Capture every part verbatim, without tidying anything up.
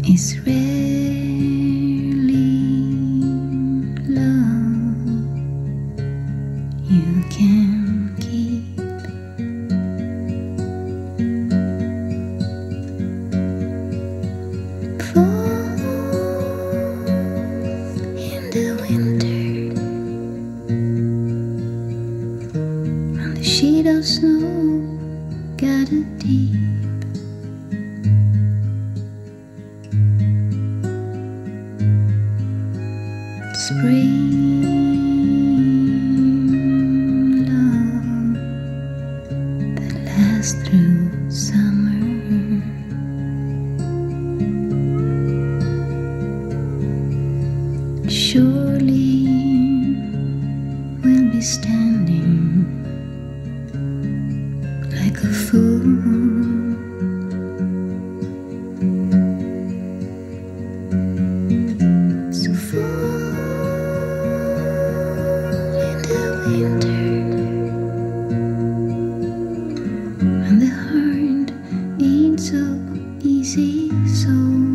is rarely love you can keep. Fall in the winter on the sheet of snow, got a deep. Spring love that lasts through summer. Surely we'll be standing like a fool. So fall winter, and the heart ain't so easy, so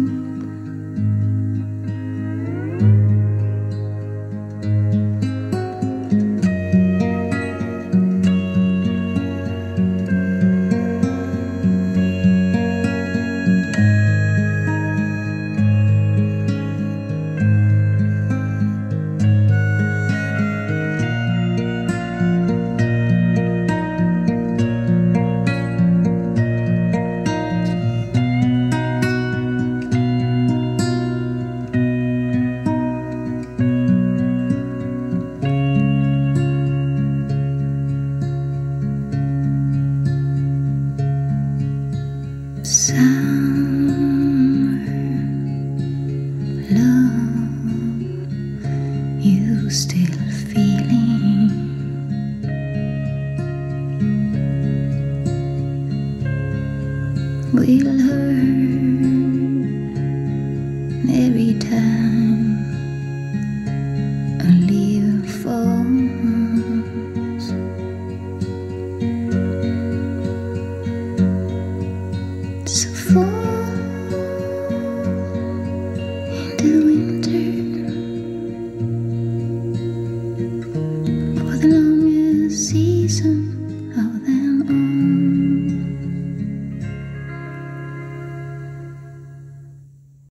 summer love, you still feeling? Will hurt every time